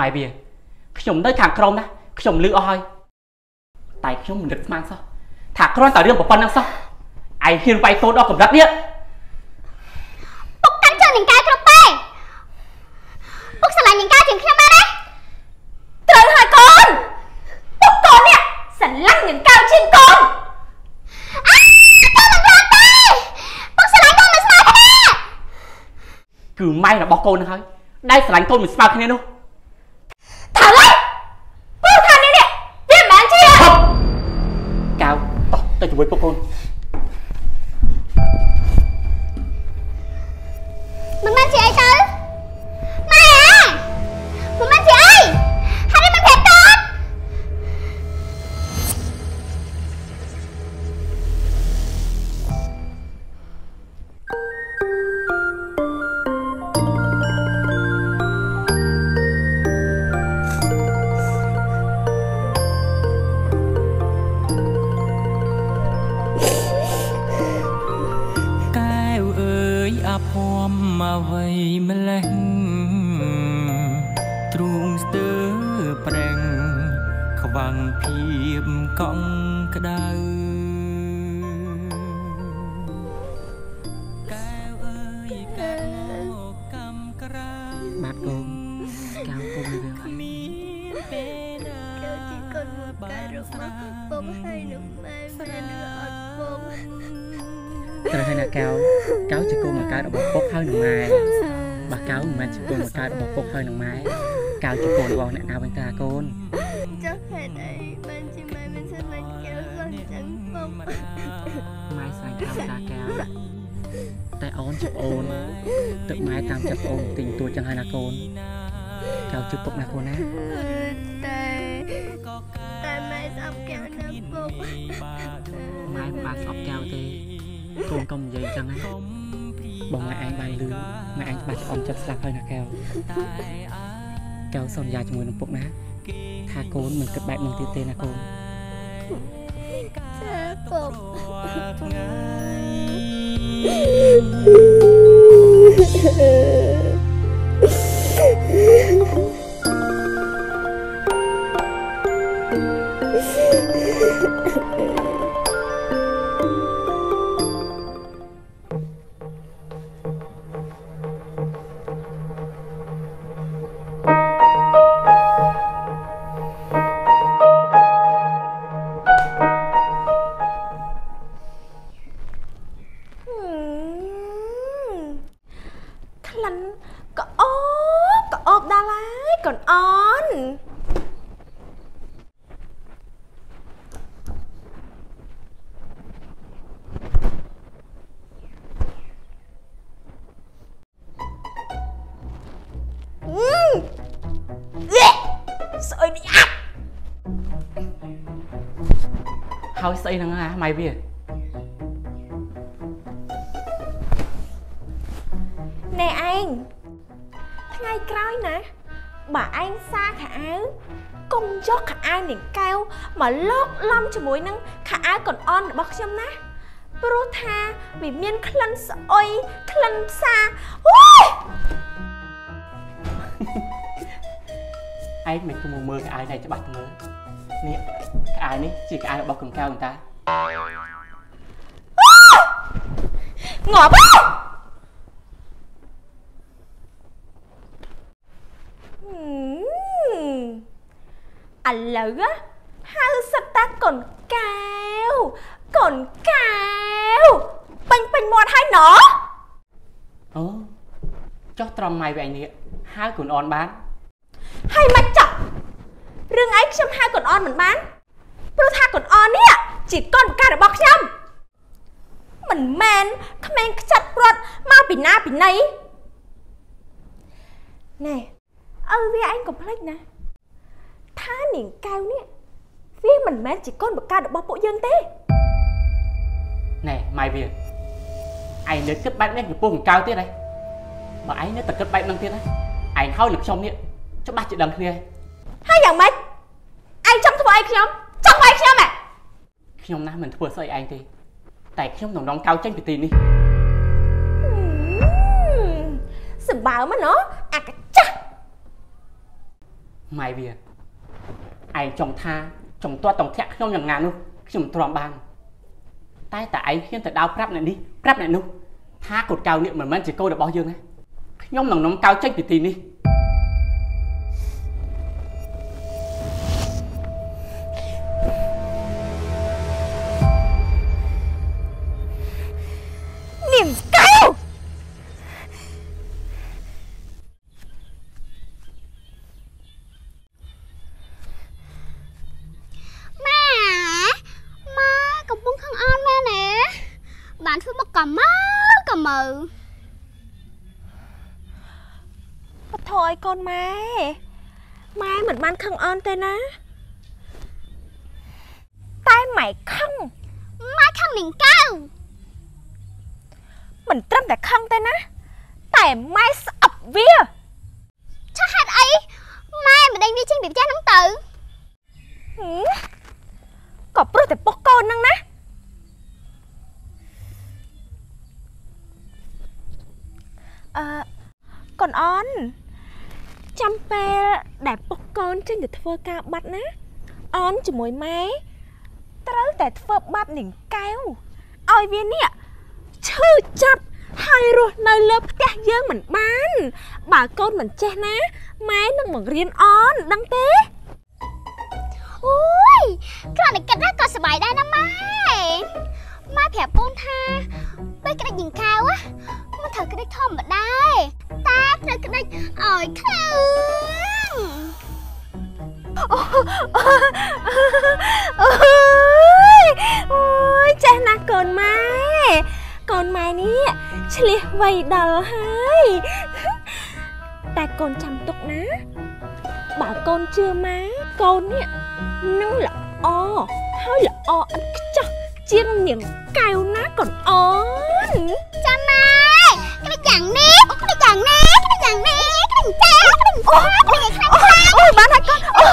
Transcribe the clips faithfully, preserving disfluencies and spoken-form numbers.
mày bìaខ្ញុំនៅខាងក្រោមណាខ្ញុំលឺអស់ហើយតែខ្ញុំមិននឹកស្មានសោះថាគ្រាន់តែរឿងប្រព័ន្ធហ្នឹងសោះឯងហ៊ានវាយតូនដល់កម្រិតនេះពុកកាន់ជើងនឹងកែគ្រប់ពេលពុកស្រឡាញ់នឹងកែជាងខ្ញុំដែរត្រូវហើយកូនពុកកូននេះស្រឡាញ់នឹងកែជាងកូនអើកូនមិនរត់ទេពុកស្រឡាញ់កូនមិនស្មើគ្នាគឺម៉ែរបស់កូនហ្នឹងហើយដែលស្រឡាញ់កូនមិនស្មើគ្នានោះត្រូវហើយពុកថានេះនេះវាមិនជាកៅតោះទៅជាមួយពុកកូនមិនមែនជាអីទៅម៉ែអាមិនមែនជាអីហើយមិនប្រាប់កូនมาไว้แมลงទ្រូងស្ទើប្រេងខ្វាំងភៀបកង់ក្ដៅកែវអើយកែវមកកំក្រៅបាទកូនកៅកូនមានរឿងអីពេលណាកៅជាកូនមកកែរបស់ពុកហើយនឹងម៉ែមានរឿងអត់ពុកត្រូវហើយណាកៅកៅជាកូនមកកើតរបស់ពុកហើយនឹងម៉ែបាទកៅមិនមែនជាកូនមកកើតរបស់ពុកហើយនឹងម៉ែកៅជាកូនរបស់អ្នកណាវិញតាកូនចុះហេតុអីបានជាម៉ែមិនស្រឡាញ់កៅសោះចឹងពុកម៉ែស្រឡាញ់កៅតាកៅតែអូនជាអូនទឹកម៉ែតាមចិត្តអូនទិញទួចឹងហើយណាកូនកៅជឹកពុកណាកូនណាតែតែម៉ែស្អប់កៅណាពុកម៉ែមិនបានស្អប់កៅទេកូនកុំនិយាយចឹងណាបងម៉ែឯងបានលឺម៉ែឯងច្បាស់ឆ្អន់ចិត្តស្លាប់ហើយណាកែវកែវសន្យាជាមួយនឹងពុកណាថាកូនមិនគិតបែបនឹងទៀតទេណាកូនចាពុកហើយស្អីហ្នឹងហ่าម៉ៃវាណែឯងថ្ងៃក្រោយណាបើឯងសាខោអាវកុំយកខោអាវនាងកែវមកលោកឡំជាមួយនឹងខោអាវកូនអនរបស់ខ្ញុំណាព្រោះថាវាមានក្លិនស្អុយក្លិនផ្សាអូយឯងមិនគំមើលខោអាវនេះច្បាស់ទៅមើលនេះខោអាវនេះជាខោអាវរបស់កូនកៅតាងាប់ឥឡូវហៅសិតតាកូនកែវកូនកែវពេញពេញមាត់ហើយណោះអូចុះត្រង់ម៉ៃវិញនេះហៅកូនអនបានហើយមិនចប់រឿងអីខ្ញុំហៅកូនអនមិនបានព្រោះថាកូនអននេះជាកូនការបស់ខ្ញុំមិនមែនក្មេងខ្ចាត់ព្រាត់មកពីណាពីណីណែអើវាឯងកុំភ្លេចណាថានាងកៅនេះវាមិនមែនជាកូនបការបស់ពួកយើងទេណែម៉ៃវាឯងនៅគិតបែបនេះចំពោះកូនកៅទៀតហើយបើឯងនៅតែគិតបែបហ្នឹងទៀតណាឯងហើយនឹងខ្ញុំនេះច្បាស់ជាដឹងគ្នាហើយយ៉ាងម៉េចឯងចង់ធ្វើអីខ្ញុំចង់វាយខ្ញុំហ៎ខ្ញុំណាមិនធ្វើស្អីឯងទេតែខ្ញុំនឹងរងកៅចេញពីទីនេះសម្បើមណោះអាកចាស់ម៉ែវាឯងចង់ថាចង់ទាត់តង់ធាក់ខ្ញុំយ៉ាងណានោះខ្ញុំមិនទ្រាំបានតែតែឯងហ៊ានទៅដើរប្រាប់អ្នកនេះប្រាប់អ្នកនោះថាកូនកៅនេះមិនមែនជាកូនរបស់យើងទេខ្ញុំនឹងនាំកៅចេញពីទីនេះនាងកៅ bạnធ្វើមកកំមើកំមើបថឲ្យកូនម៉ែម៉ែមិនបានខឹងអន់ទេណាតែម៉ែខឹងម៉ែខឹងនាងកៅមិនត្រឹមតែខឹងទេណាតែម៉ែស្អប់វាឆាហេតុអីម៉ែមិនដេញវាចេញពីផ្ទះហ្នឹងទៅក៏ព្រោះតែពុកកូនហ្នឹងណាអឺកូនអនចាំពេលដែលពុកកូនចេញទៅធ្វើការបាត់ណាអនជាមួយម៉ែត្រូវតែធ្វើបាបនាងកែវឲ្យវានេះឈឺចាប់ហើយរស់នៅលើផ្ទះយើងមិនបានបើកូនមិនចេះណាម៉ែនឹងបង្រៀនអនដឹងទេអូយគ្រាន់តែគិតណាក៏សប្បាយដែរណាម៉ែម៉ែប្រាប់កូនថាពេលក្តិចនាងកែវមិនត្រូវក្តិចធម្មតាតែត្រូវក្តិចឲ្យខ្លាំងអូយអូយចេះណាស់កូនម៉ែកូនម៉ែនេះឆ្លៀសវៃដល់ហើយតែកូនចាំទុកណាបើកូនជឿម៉ែកូននេះនឹងល្អហើយល្អឥតខ្ចោះជាងនាងកែវណាកូនអូនចាំម៉ែក្តិចយ៉ាងនេះក្តិចយ៉ាងនេះក្តិចយ៉ាងនេះក្តិចចាក្តិចចាក្តិចខ្លាំងខ្លាំងអូយបានហើយកូនអូ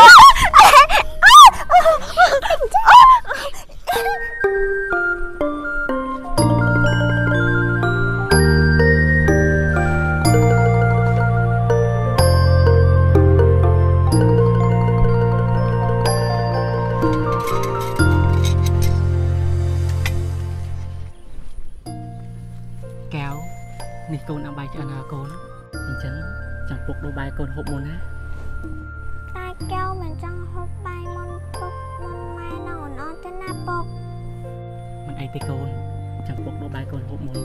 នេះកូនអំបាយឆ្អិនហើយកូនអញ្ចឹងចង់ពុកដូរបាយកូនហូបមុនណាតែកែវមិនចង់ហូបបាយមុនពុកមុនម៉ែនៅអត់ទេណាពុកមិនអីទេកូនចង់ពុកដូរបាយកូនហូបមុន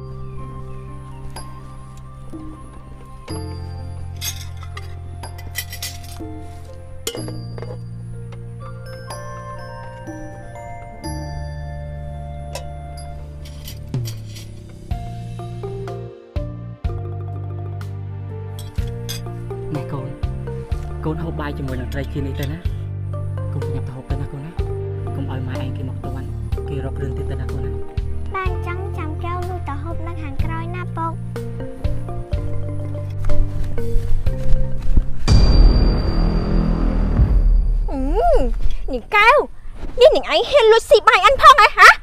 កូនហូបបាយជាមួយនឹងត្រីជានេះទៅណាកូនញ៉ាំទៅហូបទៅណាកូនណាកុំឲ្យម៉ែឯងគេមកទាន់គេរកគ្រឿងទៀតទៅណាកូនណាតែអញ្ចឹងចាំកែវលុយទៅហូបនៅខាងក្រោយណាពុកអឺនាងកែវនេះនាងឯងហ៊ានលួចស៊ីបាយអិនផងហ៎ហ៎